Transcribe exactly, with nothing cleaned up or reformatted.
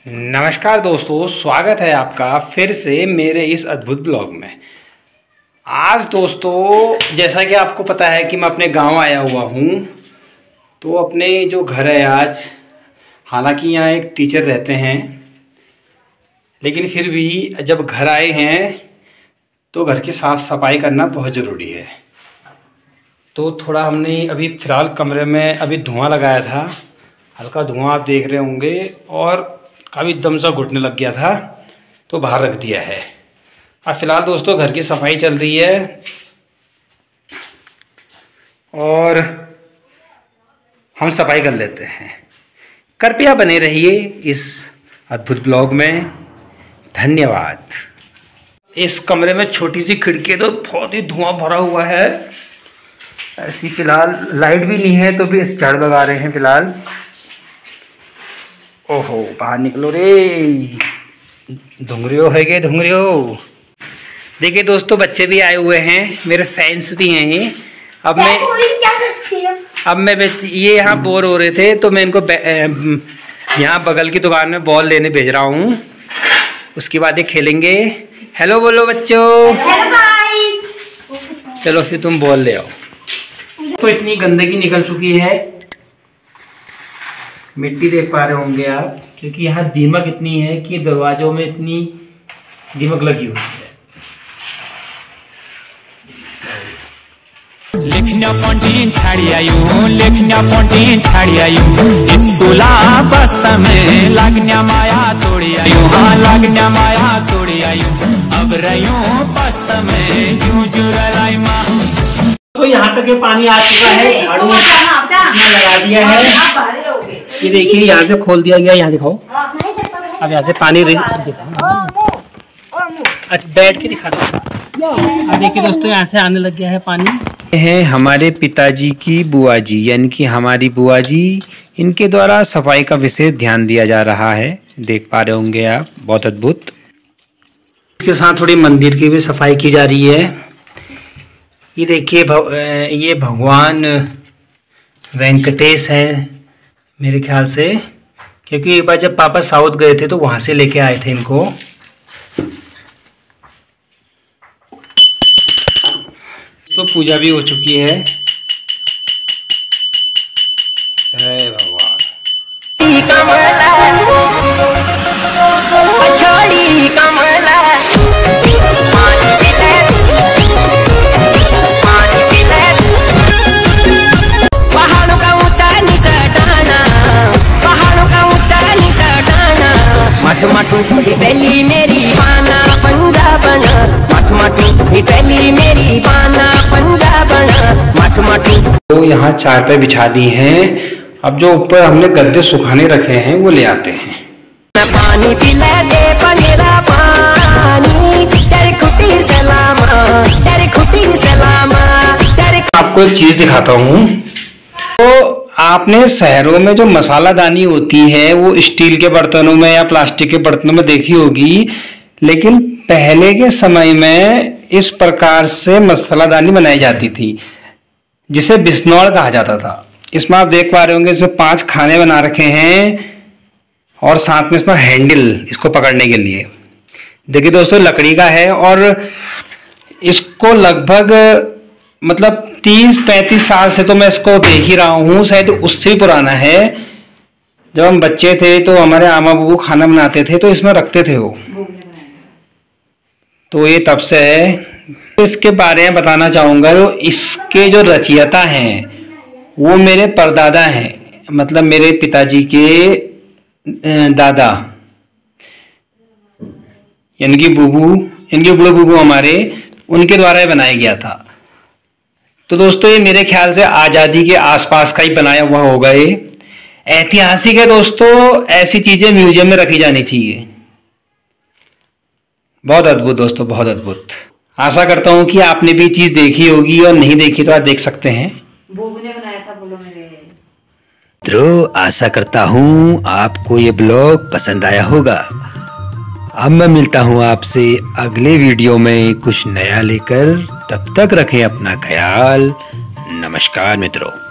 नमस्कार दोस्तों, स्वागत है आपका फिर से मेरे इस अद्भुत ब्लॉग में। आज दोस्तों, जैसा कि आपको पता है कि मैं अपने गांव आया हुआ हूं, तो अपने जो घर है आज, हालांकि यहाँ एक टीचर रहते हैं, लेकिन फिर भी जब घर आए हैं तो घर की साफ़ सफाई करना बहुत ज़रूरी है। तो थोड़ा हमने अभी फ़िलहाल कमरे में अभी धुआं लगाया था, हल्का धुआं आप देख रहे होंगे, और काफ़ी दम सा घुटने लग गया था तो बाहर रख दिया है। अब फ़िलहाल दोस्तों घर की सफाई चल रही है और हम सफाई कर लेते हैं। कृपया बने रहिए इस अद्भुत ब्लॉग में। धन्यवाद। इस कमरे में छोटी सी खिड़की है तो बहुत ही धुआं भरा हुआ है। ऐसी फ़िलहाल लाइट भी नहीं है तो भी इस झाड़ू लगा रहे हैं फ़िलहाल। ओहो, बाहर निकलो रे, ढूंढरियो है के ढूंढरियो। देखिए दोस्तों, बच्चे भी आए हुए हैं, मेरे फैंस भी हैं। अब मैं अब मैं ये यहाँ बोर हो रहे थे तो मैं इनको यहाँ बगल की दुकान में बॉल लेने भेज रहा हूँ, उसके बाद ये खेलेंगे। हेलो बोलो बच्चों। चलो फिर तुम बॉल ले आओ। तो इतनी गंदगी निकल चुकी है, मिट्टी देख पा रहे होंगे आप, क्योंकि यहाँ दीमक इतनी है कि दरवाजों में इतनी दीमक लगी हुई है। लिखना फोंटीन छाड़ी आयु, लिखना फोंटीन छाड़ी आयु, स्कूला बस्ता में लगना माया तोड़ी आयु, हाँ लगना माया तोड़ी आयु, अब रयूं बस्ता में जू जू रलाई माँ। तो यहाँ तक ये पानी आ चुका है, झाड़ू लगा दिया है। ये देखिए यहाँ से खोल दिया गया, यहाँ दिखाओ। अब यहाँ से पानी दिखाओ, अच्छा बैठ के दिखा दो। अब देखिए दोस्तों, यहाँ से आने लग गया है पानी। है हमारे पिताजी की बुआ जी, यानी कि हमारी बुआ जी, इनके द्वारा सफाई का विशेष ध्यान दिया जा रहा है। देख पा रहे होंगे आप, बहुत अद्भुत। इसके साथ थोड़ी मंदिर की भी सफाई की जा रही है। ये देखिए भव, ये भगवान वेंकटेश है मेरे ख्याल से, क्योंकि एक बार जब पापा साउथ गए थे तो वहाँ से लेके आए थे इनको। तो पूजा भी हो चुकी है। जय भगवान। माटू पहली मेरी पाना पंजाबना, माटू माटू पहली मेरी पाना पंजाबना, माटू माटू। तो यहाँ चार पे बिछा दी हैं। अब जो ऊपर हमने गद्दे सुखाने रखे हैं वो ले आते हैं। पानी पिला दे पनेरा पानी, तेरी खुटी सलामा, तेरी खुटी सलामा, तेरी। आपको एक चीज दिखाता हूँ। तो आपने शहरों में जो मसालादानी होती है वो स्टील के बर्तनों में या प्लास्टिक के बर्तनों में देखी होगी, लेकिन पहले के समय में इस प्रकार से मसालादानी बनाई जाती थी, जिसे बिस्नौर कहा जाता था। इसमें आप देख पा रहे होंगे, इसमें पांच खाने बना रखे हैं और साथ में इसमें हैंडल इसको पकड़ने के लिए। देखिए दोस्तों, लकड़ी का है और इसको लगभग मतलब तीस पैंतीस साल से तो मैं इसको देख ही रहा हूँ, शायद उससे ही पुराना है। जब हम बच्चे थे तो हमारे आमा बाबू खाना बनाते थे तो इसमें रखते थे वो, तो ये तब से है। इसके बारे में बताना चाहूँगा, जो इसके जो रचयिता हैं वो मेरे परदादा हैं, मतलब मेरे पिताजी के दादा, यानी कि बूबू, इनके बड़े बूबू हमारे, उनके द्वारा ये बनाया गया था। तो दोस्तों, ये मेरे ख्याल से आज़ादी के आसपास का ही बनाया हुआ होगा। ये ऐतिहासिक है दोस्तों, ऐसी चीजें म्यूजियम में रखी जानी चाहिए। बहुत अद्भुत दोस्तों, बहुत अद्भुत। आशा करता हूँ कि आपने भी चीज देखी होगी, और नहीं देखी तो आप देख सकते हैं। ने बनाया था, बोलो मेरे। तो आशा करता हूँ आपको ये ब्लॉग पसंद आया होगा। अब मैं मिलता हूँ आपसे अगले वीडियो में कुछ नया लेकर। तब तक रखें अपना ख्याल। नमस्कार मित्रों।